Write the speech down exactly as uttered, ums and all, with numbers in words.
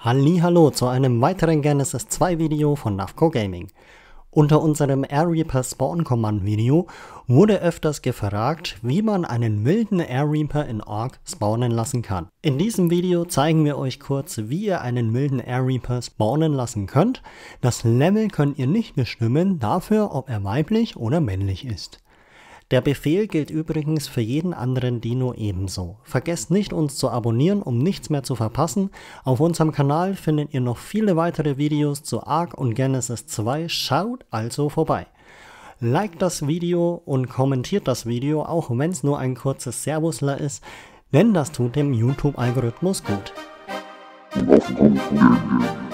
Hallihallo zu einem weiteren Genesis zwei Video von Navco Gaming. Unter unserem Air Reaper Spawn Command Video wurde öfters gefragt, wie man einen wilden Air Reaper in Orc spawnen lassen kann. In diesem Video zeigen wir euch kurz, wie ihr einen wilden Air Reaper spawnen lassen könnt. Das Level könnt ihr nicht bestimmen, dafür ob er weiblich oder männlich ist. Der Befehl gilt übrigens für jeden anderen Dino ebenso. Vergesst nicht, uns zu abonnieren, um nichts mehr zu verpassen. Auf unserem Kanal findet ihr noch viele weitere Videos zu Ark und Genesis zwei, schaut also vorbei. Liked das Video und kommentiert das Video, auch wenn es nur ein kurzes Servusler ist, denn das tut dem YouTube-Algorithmus gut.